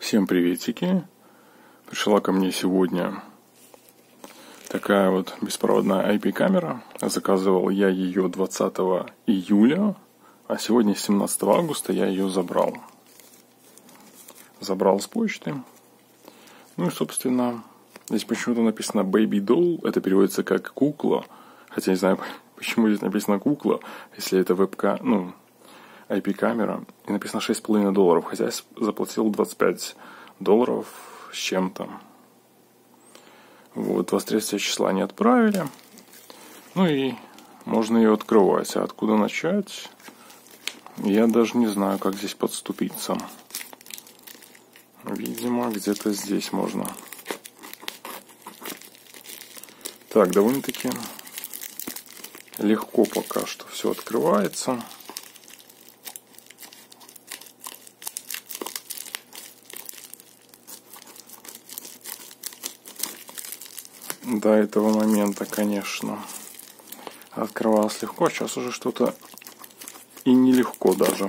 Всем приветики! Пришла ко мне сегодня такая вот беспроводная IP-камера. Заказывал я ее 20 июля, а сегодня 17 августа я ее забрал. Забрал с почты. Ну и, собственно, здесь почему-то написано Baby Doll. Это переводится как кукла. Хотя не знаю, почему здесь написано кукла, если это IP-камера. И написано $6,5. Хотя я заплатил $25 с чем-то. Вот, 23 числа не отправили. Ну и можно ее открывать. А откуда начать? Я даже не знаю, как здесь подступиться. Видимо, где-то здесь можно. Так, довольно-таки легко пока что все открывается. До этого момента, конечно, открывалось легко, сейчас уже что-то и нелегко даже.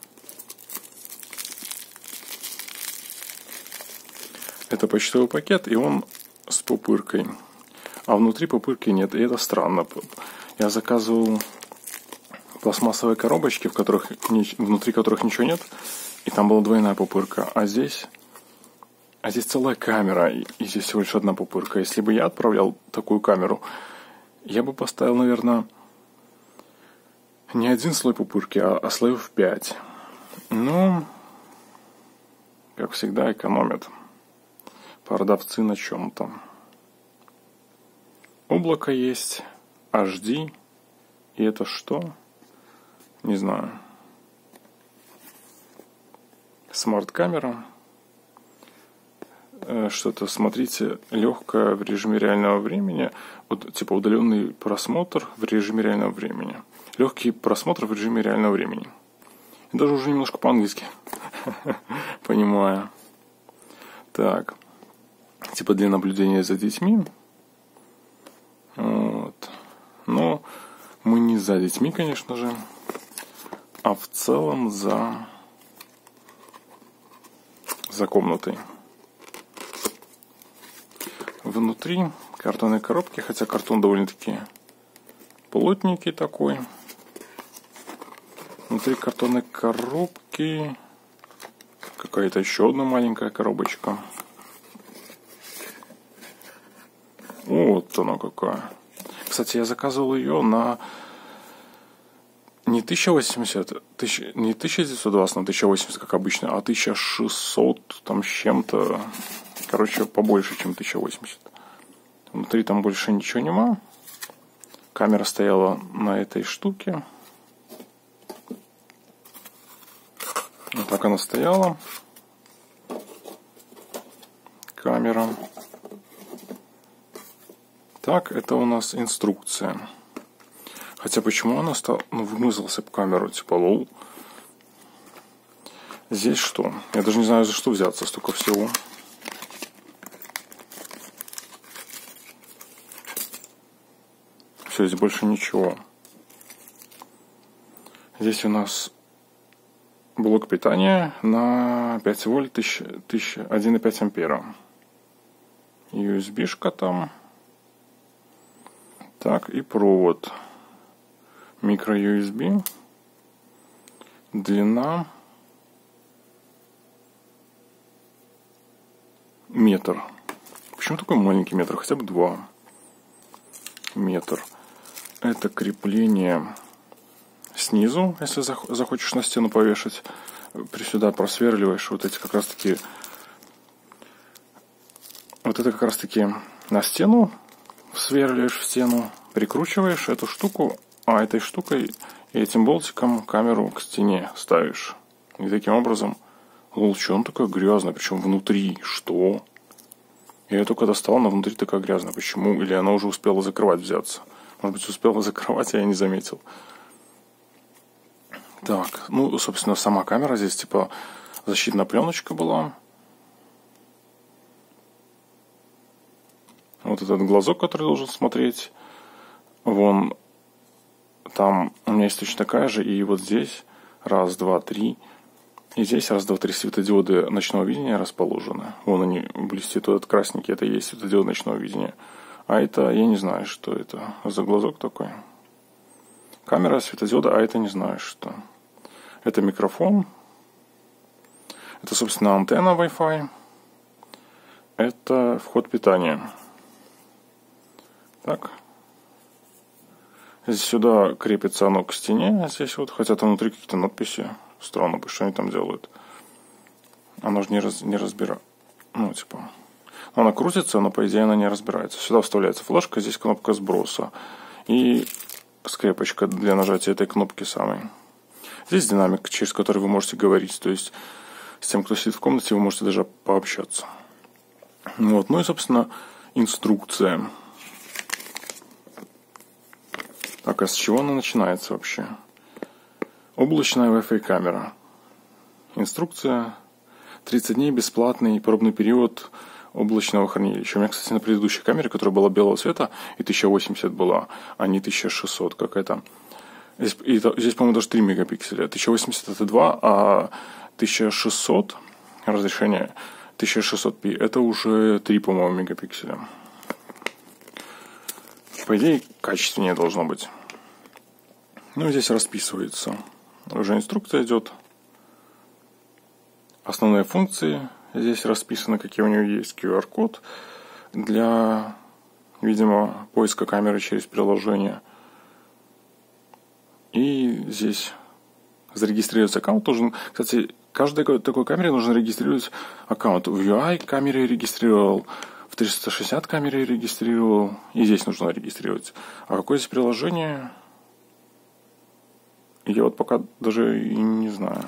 Это почтовый пакет, и он с пупыркой. А внутри пупырки нет, и это странно. Я заказывал пластмассовые коробочки, внутри которых ничего нет, и там была двойная пупырка. А здесь целая камера, и здесь всего лишь одна пупырка. Если бы я отправлял такую камеру, я бы поставил, наверное, не один слой пупырки, а слоев 5. Ну, как всегда, экономят продавцы на чем-то. Облако есть, HD, и это что? Не знаю. Смарт-камера. Что-то, смотрите, легкое в режиме реального времени, вот, типа удаленный просмотр в режиме реального времени. Легкий просмотр в режиме реального времени. И даже уже немножко по-английски понимаю. Так. Типа для наблюдения за детьми. Вот. Но мы не за детьми, конечно же, а в целом за комнатой. Внутри картонной коробки, хотя картон довольно-таки плотненький такой. Внутри картонной коробки какая-то еще одна маленькая коробочка. Вот она какая. Кстати, я заказывал ее на не 1080, не 1920 на 1080, как обычно, а 1600 там с чем-то. Короче, побольше, чем 1080. Внутри там больше ничего нема. Камера стояла на этой штуке. Вот так она стояла. Камера. Так, это у нас инструкция. Хотя почему она вымазался об камеру, типа лол. Здесь что? Я даже не знаю, за что взяться, столько всего. Все, здесь больше ничего. Здесь у нас блок питания на 5 вольт 1,5 ампера. USB-шка там. Так, и провод. Микро-USB. Длина метр. Почему такой маленький метр? Хотя бы 2 метр. Это крепление снизу, если захочешь на стену повешать. Сюда просверливаешь вот эти как раз таки. Вот это как раз таки на стену сверливаешь в стену, прикручиваешь эту штуку, а этой штукой и этим болтиком камеру к стене ставишь. И таким образом, лол, что он такой грязный, причем внутри, что? Я ее только достал, она внутри такая грязная. Почему? Или она уже успела закрывать взяться? Может быть, успела закрывать, а я не заметил. Так, ну, собственно, сама камера здесь, типа, защитная пленочка была. Вот этот глазок, который должен смотреть. Вон, там у меня есть точно такая же. И вот здесь, 1, 2, 3, И здесь раз, два, три светодиоды ночного видения расположены. Вон они блестят, этот красненький, это и есть светодиод ночного видения. А это, я не знаю, что это за глазок такой. Камера светодиода, а это не знаю, что. Это микрофон. Это, собственно, антенна Wi-Fi. Это вход питания. Так. Здесь сюда крепится оно к стене. Здесь вот, хотя там внутри какие-то надписи. Странно, что они там делают. Оно же не разбира. Ну, типа. Она крутится, но, по идее, она не разбирается. Сюда вставляется флешка, здесь кнопка сброса. И скрепочка для нажатия этой кнопки самой. Здесь динамик, через который вы можете говорить. То есть, с тем, кто сидит в комнате, вы можете даже пообщаться. Вот. Ну и, собственно, инструкция. Так, а с чего она начинается вообще? Облачная Wi-Fi камера. Инструкция. 30 дней бесплатный пробный период облачного хранилища. У меня, кстати, на предыдущей камере, которая была белого цвета, и 1080 была, а не 1600 какая-то. Здесь, по-моему, даже 3 мегапикселя. 1080 это 2, а 1600 разрешение 1600p это уже 3, по-моему, мегапикселя. По идее, качественнее должно быть. Ну, здесь расписывается. Уже инструкция идет. Основные функции. Здесь расписано, какие у него есть. QR-код для, видимо, поиска камеры через приложение. И здесь зарегистрировать аккаунт нужен. Кстати, каждой такой камере нужно регистрировать аккаунт. В UI камере регистрировал, в 360 камере регистрировал. И здесь нужно регистрировать. А какое здесь приложение? Я вот пока даже и не знаю.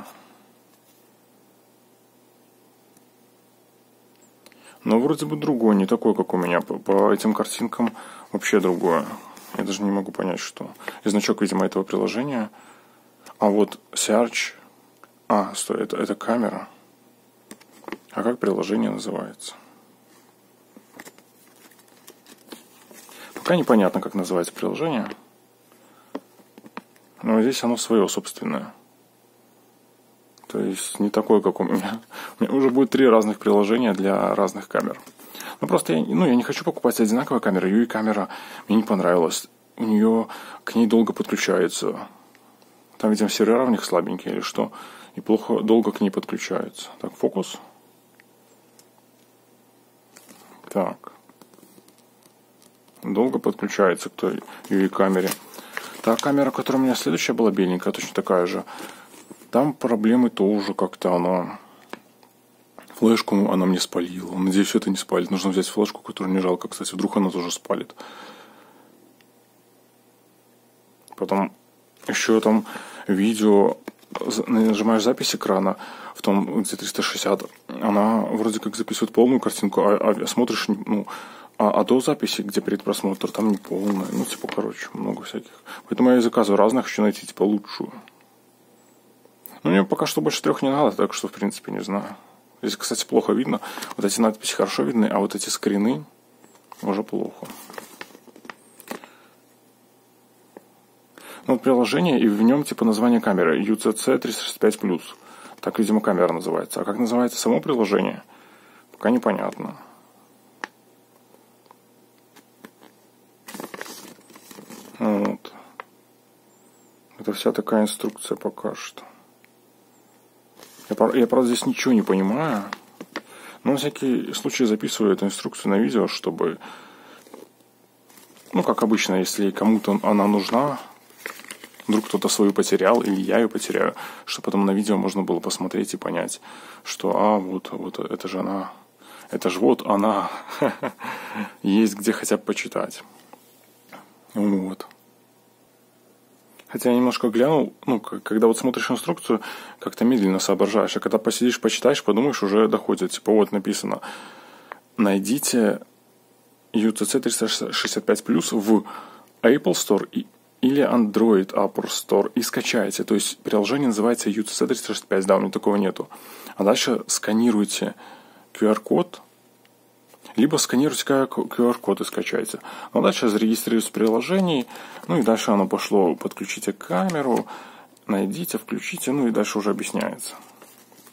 Но вроде бы другое, не такое, как у меня. По этим картинкам вообще другое. Я даже не могу понять, что. И значок, видимо, этого приложения. А вот Search. Стой, это камера. А как приложение называется? Пока непонятно, как называется приложение. Но здесь оно свое собственное. То есть не такое, как у меня. У меня уже будет 3 разных приложения для разных камер. Ну просто я не хочу покупать одинаковую камеру. UI камера мне не понравилась. К ней долго подключается. Там, видимо, сервера в них слабенькие или что. И долго к ней подключаются. Так, фокус. Так. Долго подключается к той UI камере. Та камера, которая у меня следующая была беленькая, точно такая же. Там проблемы тоже как-то она... Флешку она мне спалила. Надеюсь, это не спалит. Нужно взять флешку, которую не жалко. Кстати, вдруг она тоже спалит. Потом еще там видео... Нажимаешь запись экрана в том, где 360. Она вроде как записывает полную картинку, а смотришь... А до записи, где перед просмотром, там не полная. Много всяких. Поэтому я и заказываю разных, хочу найти, лучшую. Мне пока что больше 3 не надо, так что, в принципе, не знаю. Здесь, кстати, плохо видно. Вот эти надписи хорошо видны, а вот эти скрины уже плохо. Вот приложение, и в нем, название камеры. UCC 365+. Так, видимо, камера называется. А как называется само приложение, пока непонятно. Вот. Это вся такая инструкция пока что. Я, правда, здесь ничего не понимаю. Но на всякий случай записываю эту инструкцию на видео, чтобы... как обычно, если кому-то она нужна, вдруг кто-то свою потерял, или я ее потеряю, чтобы потом на видео можно было посмотреть и понять, что, вот это же она... Это же вот она. Есть где хотя бы почитать. Вот. Хотя я немножко глянул, когда вот смотришь инструкцию, как-то медленно соображаешь, а когда посидишь, почитаешь, подумаешь, уже доходит. Вот написано, найдите UCC 365+, в Apple Store или Android App Store и скачайте. То есть приложение называется UCC 365, да, у меня такого нету. А дальше сканируйте QR-код, либо сканируйте QR-код и скачайте. Но дальше зарегистрируйтесь в приложении. И дальше оно пошло. Подключите камеру, найдите, включите. И дальше уже объясняется.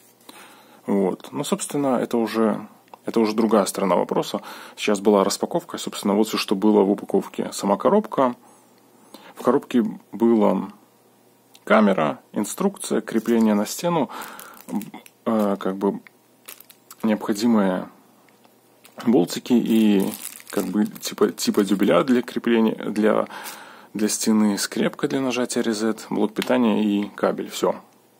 Вот. Ну, собственно, это уже другая сторона вопроса. Сейчас была распаковка, собственно, вот все, что было в упаковке. Сама коробка. В коробке была камера, инструкция, крепление на стену, как бы необходимые болтики и как бы типа дюбеля для крепления, для стены, скрепка для нажатия reset, блок питания и кабель. Все.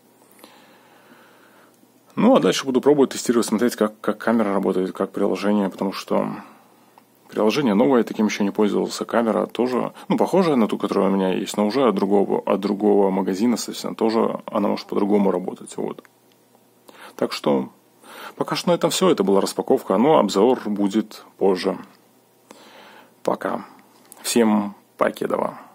Ну, а дальше буду пробовать, тестировать, смотреть, как камера работает, как приложение, потому что приложение новое, таким еще не пользовался. Камера тоже, похожая на ту, которая у меня есть, но уже от другого магазина, соответственно, тоже она может по-другому работать. Вот. Так что, пока что на этом все. Это была распаковка, но обзор будет позже. Пока. Всем покедова.